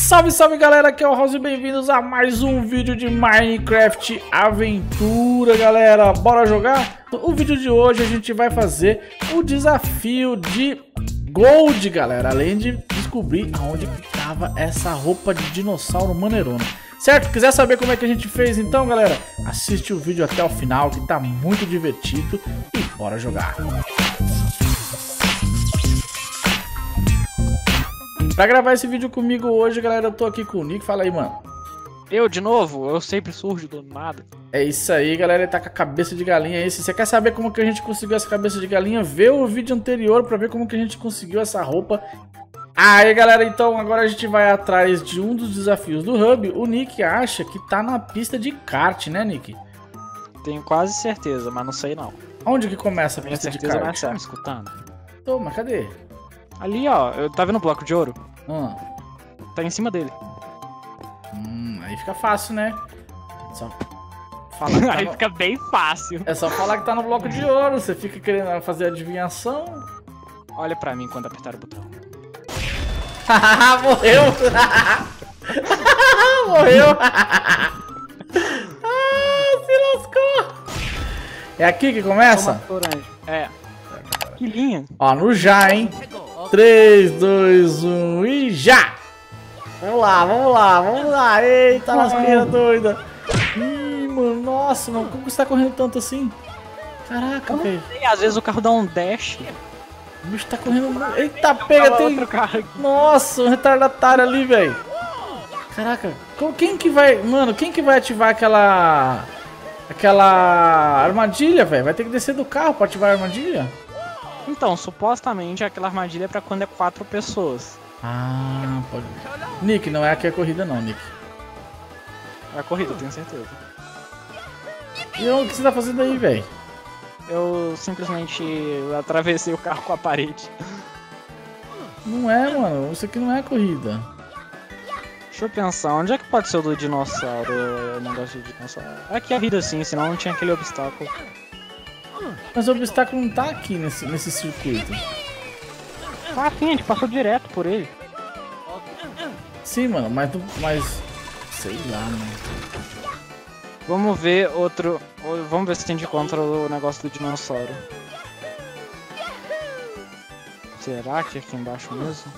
Salve, salve galera, aqui é o House e bem-vindos a mais um vídeo de Minecraft Aventura, galera. Bora jogar? O vídeo de hoje a gente vai fazer o desafio de Gold, galera. Além de descobrir aonde que tava essa roupa de dinossauro maneirona. Certo? Quiser saber como é que a gente fez então, galera? Assiste o vídeo até o final que tá muito divertido e bora jogar. Pra gravar esse vídeo comigo hoje, galera, eu tô aqui com o Nick. Fala aí, mano. Eu de novo? Eu sempre surjo do nada. É isso aí, galera. Ele tá com a cabeça de galinha aí. Se você quer saber como que a gente conseguiu essa cabeça de galinha, vê o vídeo anterior pra ver como que a gente conseguiu essa roupa. Aí, galera, então agora a gente vai atrás de um dos desafios do Hub. O Nick acha que tá na pista de kart, né, Nick? Tenho quase certeza, mas não sei não. Onde que começa a Minha pista de certeza kart? não é me escutando. Toma, cadê? Ali, ó. Tá vendo o bloco de ouro? Tá em cima dele. Aí fica fácil, né? Só falar que tá Aí no... fica bem fácil. É só falar que tá no bloco de ouro. Você fica querendo fazer adivinhação. Olha pra mim quando apertar o botão. Morreu! Morreu! Se lascou! É aqui que começa? É. Que linha. Ó, no já, hein? 3, 2, 1 e já! Vamos lá, vamos lá, vamos lá! Eita, lasqueira doida! Ih, mano, nossa, mano, como você tá correndo tanto assim? Caraca, velho. Às vezes o carro dá um dash. O bicho tá correndo muito. Eita, pega, tem. Outro carro aqui. Nossa, um retardatário ali, velho. Caraca, quem que vai. Mano, quem que vai ativar aquela armadilha, velho? Vai ter que descer do carro pra ativar a armadilha? Então, supostamente aquela armadilha é pra quando é 4 pessoas. Ah, pode. Nick, não é aqui a corrida, não, Nick. É a corrida, tenho certeza. E o que você tá fazendo aí, velho? Eu simplesmente atravessei o carro com a parede. Não é, mano. Isso aqui não é corrida. Deixa eu pensar, onde é que pode ser o do dinossauro? O negócio de dinossauro. Aqui é a vida sim, senão não tinha aquele obstáculo. Mas o obstáculo não tá aqui nesse circuito. Ah, sim, a gente passou direto por ele. Sim, mano, mas sei lá, mano. Vamos ver outro. Vamos ver se a gente encontra o negócio do dinossauro. Será que é aqui embaixo mesmo?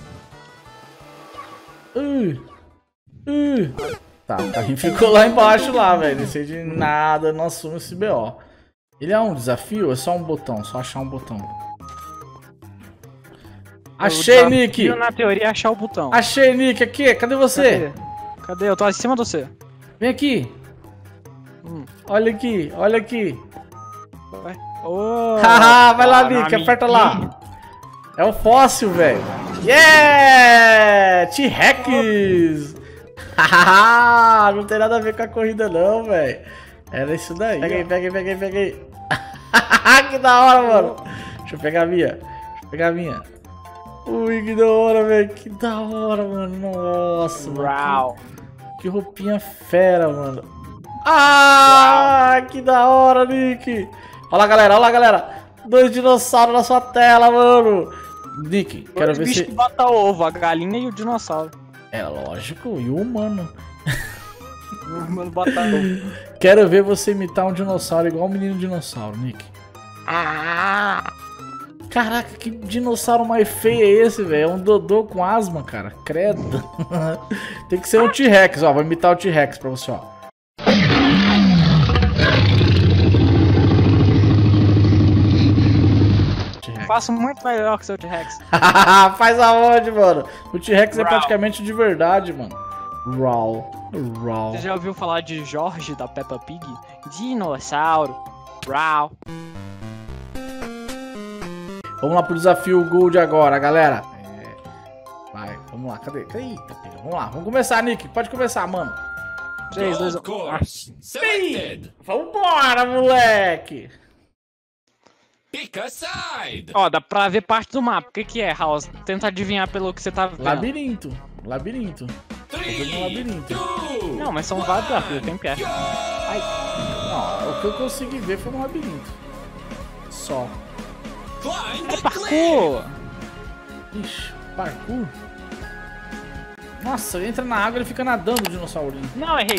Tá, o carrinho ficou lá embaixo lá, velho. Não sei de nada, não assumo esse BO. Ele é um desafio ou é só um botão? Só achar um botão. Achei, Nick! Na teoria é achar o botão. Achei, Nick, aqui, cadê você? Cadê? Eu tô acima de você. Vem aqui. Olha aqui, olha aqui. Vai. Oh, Haha, vai lá, Nick, aperta lá. É o fóssil, velho. Yeah! T-Rex! Hahaha, não tem nada a ver com a corrida não, velho. Era isso daí. Peguei. Que da hora, mano. Deixa eu pegar a minha. Ui, que da hora, velho. Que da hora, mano. Nossa, Uau. Que roupinha fera, mano. Ah, uau. Que da hora, Nick. Olha lá, galera. 2 dinossauros na sua tela, mano. Nick, quero ver se... que bota ovo, a galinha e o dinossauro. É lógico, e o humano. O humano bota ovo. Quero ver você imitar um dinossauro igual o menino dinossauro, Nick. Caraca, que dinossauro mais feio é esse, velho? É um Dodô com asma, cara. Credo. Tem que ser um T-Rex, ó. Vou imitar o T-Rex pra você, ó. Faço muito melhor que o seu T-Rex. Faz aonde, mano? O T-Rex é praticamente de verdade, mano. Raw. Você já ouviu falar de Jorge da Peppa Pig? Dinossauro. Raw. Vamos lá pro desafio Gold agora, galera. Vai, vamos lá. Cadê? Eita, pega. Vamos lá, vamos começar, Nick. Pode começar, mano. 3, 2, 1. Vambora, moleque. Pick a side! Ó, dá pra ver parte do mapa. O que é, House? Tenta adivinhar pelo que você tá vendo. Labirinto. Tô 3, vendo um labirinto. 2, Não, mas são vários desafios, tem pé. Ai. Não, o que eu consegui ver foi um labirinto. Só. climb É the parkour! Ixi, parkour? Nossa, entra na água e ele fica nadando, o dinossaurinho. Não, errei.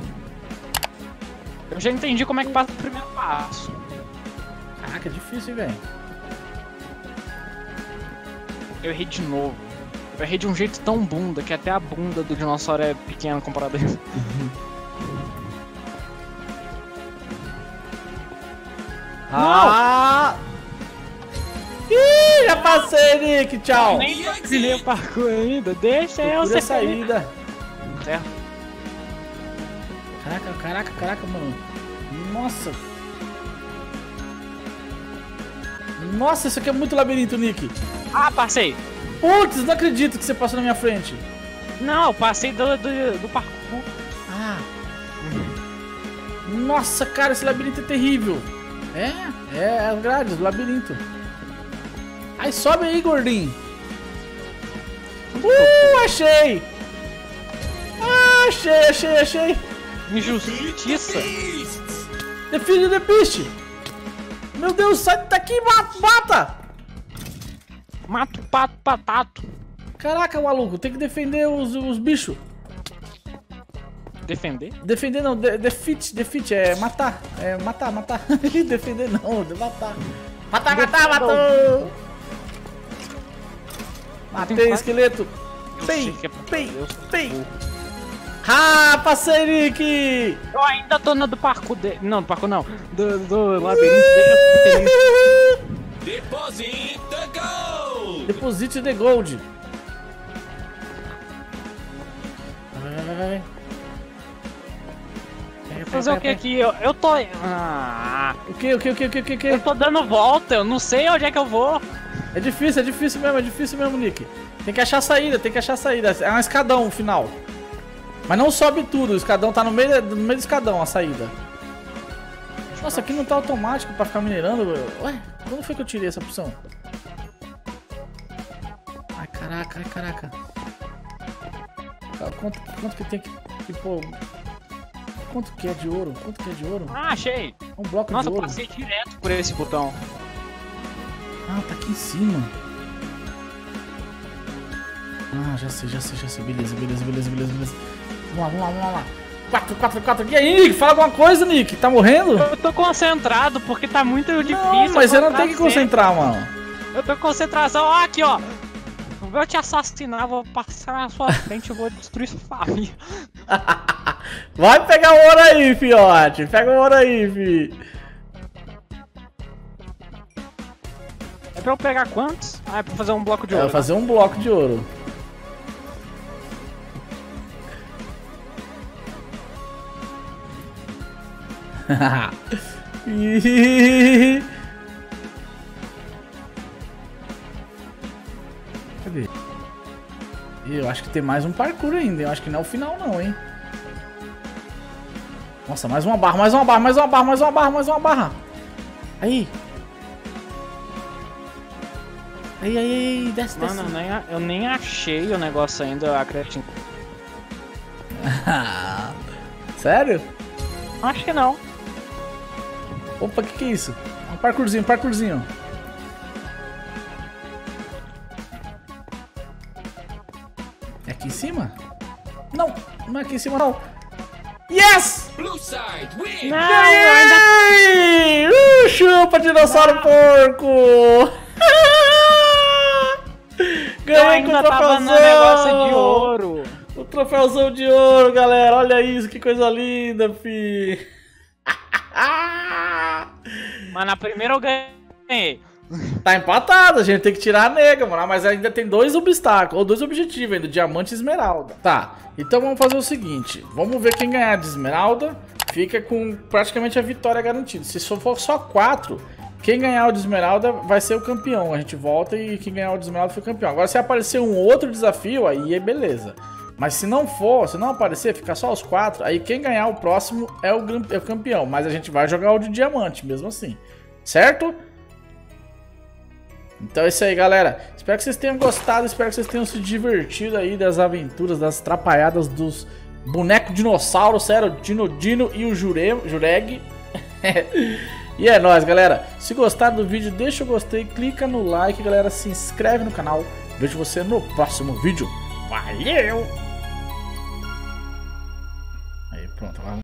Eu já entendi como é que passa o primeiro passo. Caraca, é difícil, hein, velho. Eu errei de novo. Eu errei de um jeito tão bunda que até a bunda do dinossauro é pequena comparada a isso. Ah! Ih, já passei, Nick, tchau. Nem terminei o parkour ainda. Deixa eu Procura a ser saída. Certo. Caraca, mano. Nossa. Nossa, isso aqui é muito labirinto, Nick. Ah, passei. Putz, não acredito que você passou na minha frente. Não, eu passei do parkour. Ah. Nossa, cara, esse labirinto é terrível. É as grades do labirinto. Aí sobe aí, gordinho. Achei. Achei. Injustiça. Define the beast. Meu Deus, sai daqui, mata. Mata o pato patato. Caraca, maluco, tem que defender os bichos. Defender? Defender não, defeat, é matar. É matar. Defender não, matar. Matou! Matei, esqueleto. Pei. Ah, passei, Nick! Eu ainda tô no do parkour Não, do parkour não. Do labirinto. Deixa eu Deposit the gold! Deposite the gold. Vai. Fazer o que aqui? Eu tô... Ah, O que? eu tô dando volta, eu não sei onde é que eu vou. É difícil mesmo, Nick. Tem que achar a saída. É um escadão no final. Mas não sobe tudo, o escadão tá no meio do escadão, a saída. Nossa, aqui não tá automático pra ficar minerando. Ué, quando foi que eu tirei essa opção? Ai, caraca. Quanto que tem que pôr? Quanto que é de ouro? Ah, achei. Um bloco Nossa, de eu ouro. passei direto por esse botão. Ah, tá aqui em cima. Ah, já sei. Beleza. Vamos lá. 4. E aí, Nick? Fala alguma coisa, Nick. Tá morrendo? Eu tô concentrado porque tá muito difícil. Não, mas você não tem que concentrar, mano. Eu tô com concentração. Ó, aqui, ó. Eu vou te assassinar, vou passar na sua frente, eu vou destruir sua família. Vai pegar o ouro aí, fiote. Pega o ouro aí, fi. É pra eu pegar quantos? Ah, é pra fazer um bloco de É, ouro. fazer um bloco de ouro. Cadê? Eu acho que tem mais um parkour ainda. Eu acho que não é o final não, hein? Nossa, mais uma barra. Aí. Aí, desce. Mano, eu nem achei o negócio ainda, acredito. Sério? Acho que não. Opa, que é isso? Um parkourzinho. É aqui em cima? Não é aqui em cima não. Yes! Blue side win! Não, eu ainda... Ganhei! Chupa, dinossauro porco! Ganhei com o tava no negócio de ouro. O troféuzão de ouro, galera. Olha isso, que coisa linda, fi. Mas na primeira eu ganhei. Tá empatado, a gente tem que tirar a nega, mano. Mas ainda tem dois obstáculos, ou dois objetivos ainda, diamante e esmeralda. Tá, então vamos fazer o seguinte. Vamos ver quem ganhar de esmeralda fica com praticamente a vitória garantida. Se for só 4, quem ganhar o de esmeralda vai ser o campeão. A gente volta e quem ganhar o de esmeralda foi o campeão. Agora se aparecer um outro desafio, aí é beleza. Mas se não for, se não aparecer, ficar só os 4, aí quem ganhar o próximo é o campeão. Mas a gente vai jogar o de diamante mesmo assim, certo? Então é isso aí, galera. Espero que vocês tenham gostado, espero que vocês tenham se divertido aí das aventuras, das atrapalhadas dos bonecos dinossauros, sério, Dino e o Jureg. E é nóis, galera. Se gostaram do vídeo, deixa o gostei, clica no like, galera, se inscreve no canal. Vejo você no próximo vídeo. Valeu! Pronto,